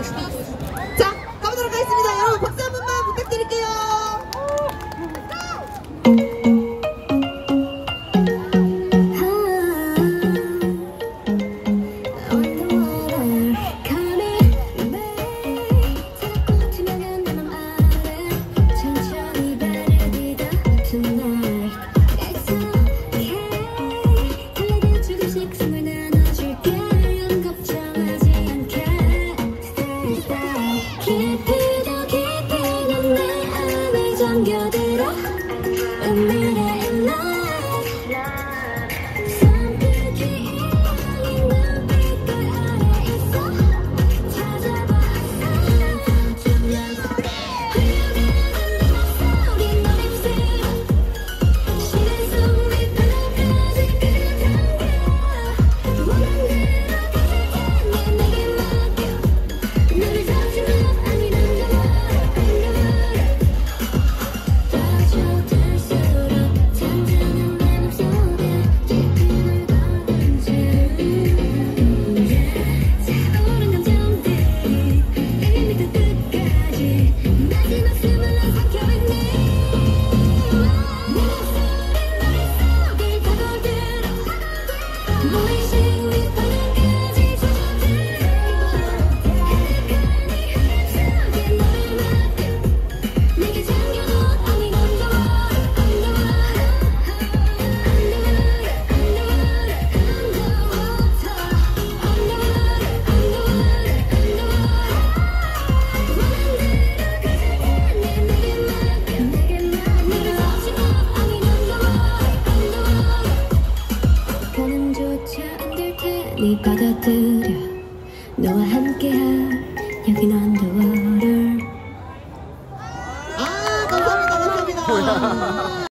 자, 가보도록 하겠습니다. 여러분 박수 한 번만 부탁드릴게요. 잠겨들어 오늘의 life 선빛이 휘날린 눈빛들 아래 있어 찾아봤어 주면 흘러가는 내 속에 너 입술 시간 속 밑바닥까지 끌어당겨 원한 대로 가질게 내게 맡겨 너를 잡지 마 아니 네 받아들여 너와 함께한 여긴 언더워터. 아, 감사합니다. 감사합니다.